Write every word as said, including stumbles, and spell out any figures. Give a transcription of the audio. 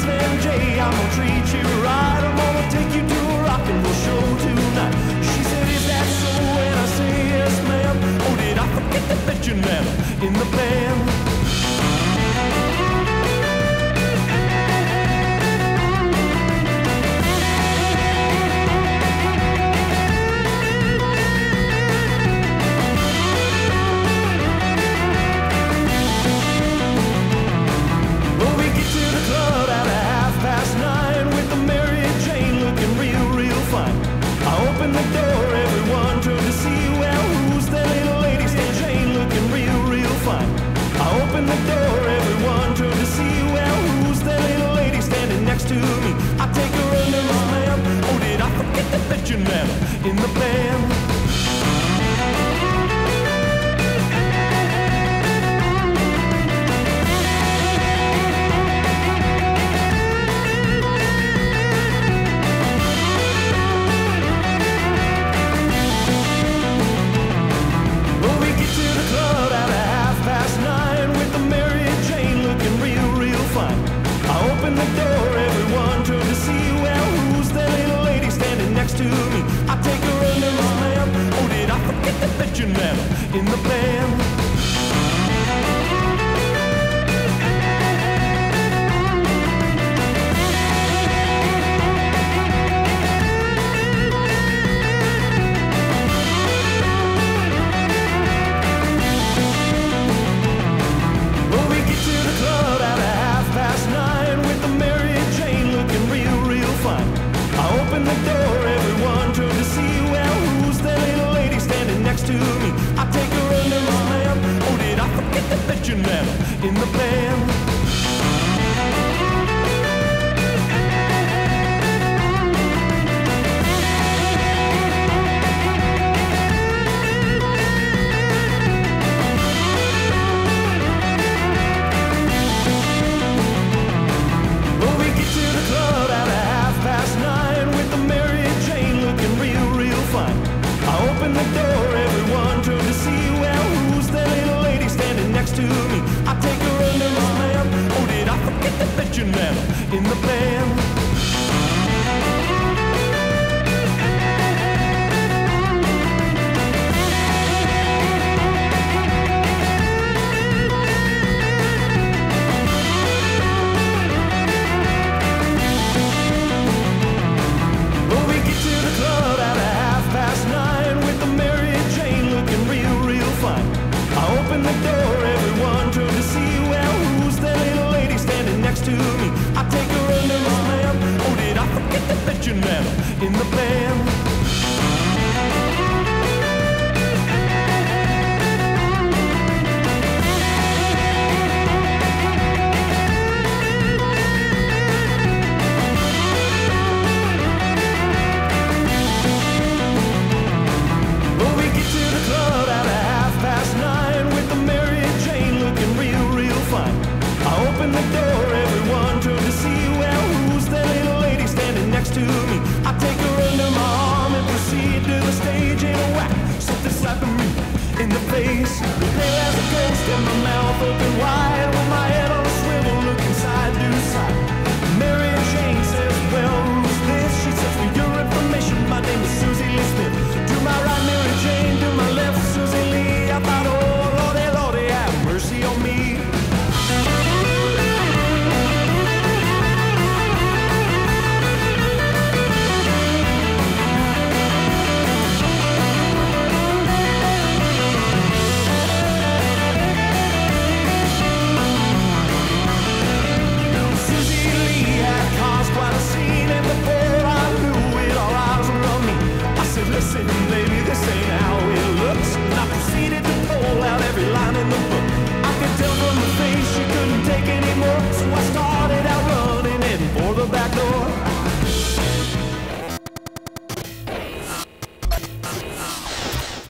Slim J, I'm gonna treat you right. I'm gonna take you to a rock and roll show tonight. She said, is that so? And I say, yes, ma'am. Oh, did I forget to mention that in the band? To me, I take her under my slam. Oh, did I forget to mention that in the band? Well, we get to the club at a half past nine with the Mary Jane looking real, real fine. I open the door, everyone turned to see, well, who's that little lady standing next to me? I take her under my slam. Oh, did I forget to mention that in the band? Well, we get to the club at a half past nine with the Mary Jane looking real, real fine. I open the door, everyone turned to see, well, who's that little lady standing next to me? I take her under my slam. Oh, did I forget to mention that in the band? To me, I take her under my slam. Oh, did I forget to mention that in the band? Well, we get to the club at a half past nine with the Mary Jane looking real, real fine. I open the door, everyone turned to see, well, who's that little lady standing next to me? I take her under my slam. Oh, did I forget to mention that in the band? Well, we get to the club at a half past nine with the Mary Jane looking real, real fine. I open the door, everyone turned to see, well, who's that little lady standing next to me? I take her under my arm and proceed to the stage in a whack. Something slapping me in the face. Pale as a ghost and my mouth open wide with my head on a swivel looking side to side. Mary Jane says, well, who's this? She says, for your information, my name is Susie Lee Smith. To my right, Mary Jane, to my left, Susie Lee. I thought, oh, Lordy, Lordy, have mercy on me. Listen, baby, this ain't how it looks. And I proceeded to pull out every line in the book.